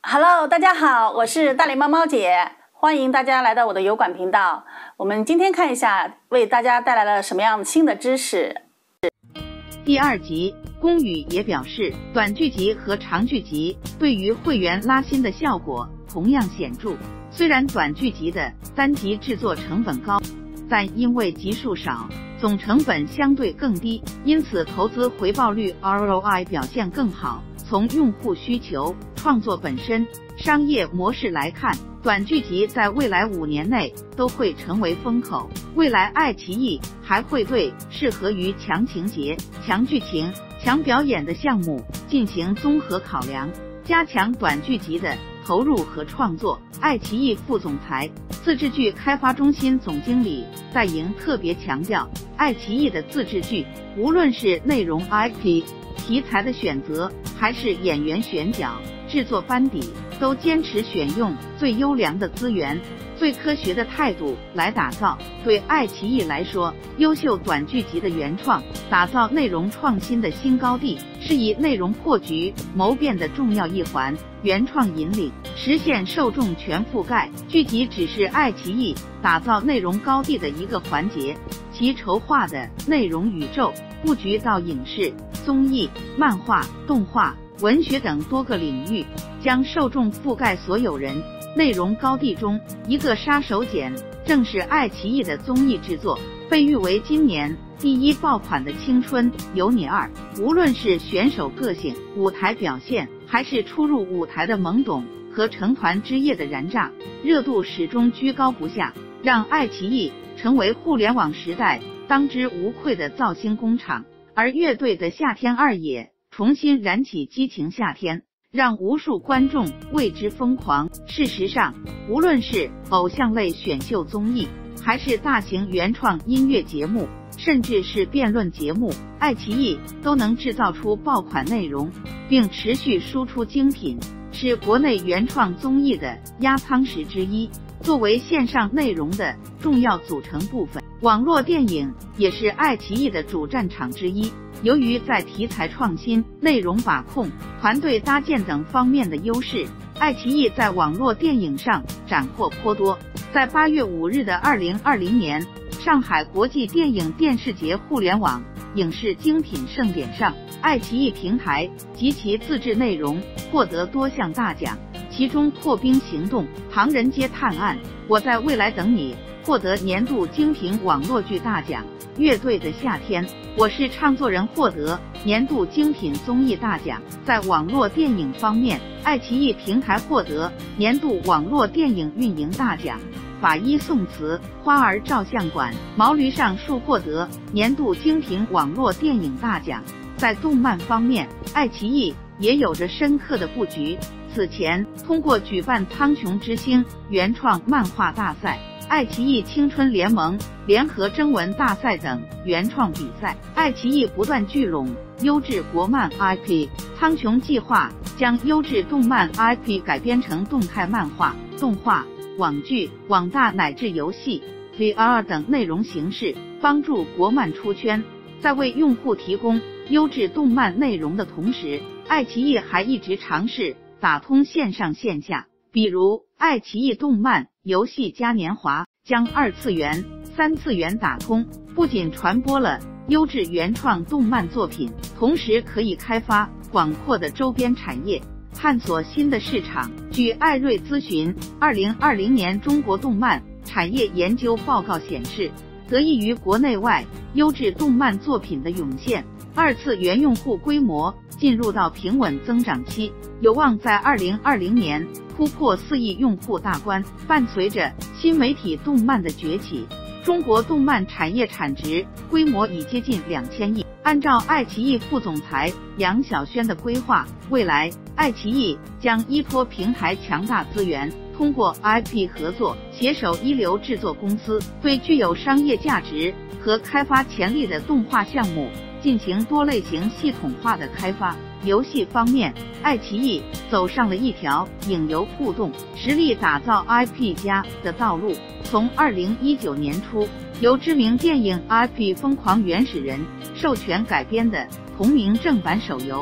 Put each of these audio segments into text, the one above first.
Hello， 大家好，我是大脸猫猫姐，欢迎大家来到我的油管频道。我们今天看一下，为大家带来了什么样新的知识。 第二集，龚宇也表示，短剧集和长剧集对于会员拉新的效果同样显著。虽然短剧集的单集制作成本高，但因为集数少，总成本相对更低，因此投资回报率 ROI 表现更好。从用户需求、创作本身、商业模式来看，短剧集在未来5年内都会成为风口。未来爱奇艺还会对适合于强情节、强剧情、强表演的项目进行综合考量，加强短剧集的投入和创作。爱奇艺副总裁、自制剧开发中心总经理戴莹特别强调，爱奇艺的自制剧，无论是内容 IP、题材的选择，还是演员选角、制作班底，都坚持选用最优良的资源、最科学的态度来打造。对爱奇艺来说，优秀短剧集的原创，打造内容创新的新高地，是以内容破局谋变的重要一环。原创引领，实现受众全覆盖。剧集只是爱奇艺打造内容高地的一个环节，其筹划的内容宇宙布局到影视、综艺、漫画、动画、文学等多个领域，将受众覆盖所有人。内容高地中一个杀手锏，正是爱奇艺的综艺制作，被誉为今年第一爆款的青春有你2。无论是选手个性、舞台表现，还是初入舞台的懵懂和成团之夜的燃炸，热度始终居高不下，让爱奇艺成为互联网时代当之无愧的造星工厂。而乐队的夏天2也重新燃起激情夏天，让无数观众为之疯狂。事实上，无论是偶像类选秀综艺，还是大型原创音乐节目，甚至是辩论节目，爱奇艺都能制造出爆款内容，并持续输出精品，是国内原创综艺的压舱石之一，作为线上内容的重要组成部分。网络电影也是爱奇艺的主战场之一。由于在题材创新、内容把控、团队搭建等方面的优势，爱奇艺在网络电影上斩获颇多。在8月5日的2020年上海国际电影电视节互联网影视精品盛典上，爱奇艺平台及其自制内容获得多项大奖，其中《破冰行动》、《唐人街探案》、《我在未来等你》获得年度精品网络剧大奖。乐队的夏天，我是唱作人获得年度精品综艺大奖。在网络电影方面，爱奇艺平台获得年度网络电影运营大奖。法医宋词、花儿照相馆、毛驴上树获得年度精品网络电影大奖。在动漫方面，爱奇艺也有着深刻的布局。此前通过举办苍穹之星原创漫画大赛、爱奇艺青春联盟联合征文大赛等原创比赛，爱奇艺不断聚拢优质国漫 IP。 苍穹计划将优质动漫 IP 改编成动态漫画、动画、网剧、网大乃至游戏、VR 等内容形式，帮助国漫出圈。在为用户提供优质动漫内容的同时，爱奇艺还一直尝试打通线上线下，比如爱奇艺动漫游戏嘉年华将2次元、3次元打通，不仅传播了优质原创动漫作品，同时可以开发广阔的周边产业，探索新的市场。据艾瑞咨询2020年中国动漫产业研究报告显示，得益于国内外优质动漫作品的涌现，2次元用户规模进入到平稳增长期，有望在2020年突破4亿用户大关。伴随着新媒体动漫的崛起，中国动漫产业产值规模已接近2000亿。按照爱奇艺副总裁杨晓轩的规划，未来爱奇艺将依托平台强大资源，通过 IP 合作，携手一流制作公司，对具有商业价值和开发潜力的动画项目进行多类型系统化的开发。游戏方面，爱奇艺走上了一条影游互动、实力打造 IP 家的道路。从2019年初，由知名电影 IP《疯狂原始人》授权改编的同名正版手游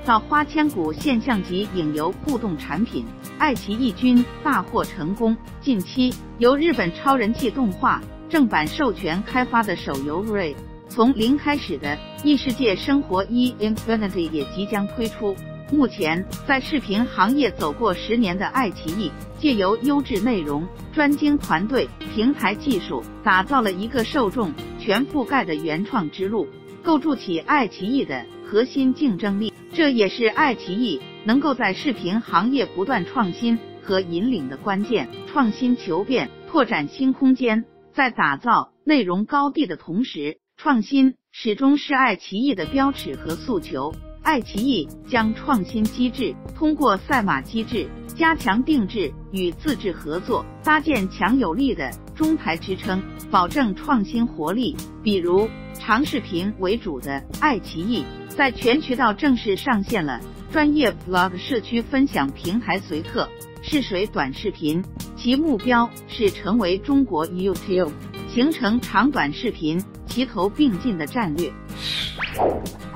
到花千骨现象级影游互动产品，爱奇艺君大获成功。近期由日本超人气动画正版授权开发的手游 Ray 从零开始的异世界生活1 Infinity 也即将推出。目前在视频行业走过10年的爱奇艺，借由优质内容、专精团队、平台技术，打造了一个受众全覆盖的原创之路，构筑起爱奇艺的核心竞争力。这也是爱奇艺能够在视频行业不断创新和引领的关键。创新求变，拓展新空间，在打造内容高地的同时，创新始终是爱奇艺的标尺和诉求。爱奇艺将创新机制通过赛马机制加强定制与自制合作，搭建强有力的中台支撑，保证创新活力。比如长视频为主的爱奇艺在全渠道正式上线了专业 Vlog 社区分享平台随刻试水短视频，其目标是成为中国 YouTube 形成长短视频齐头并进的战略。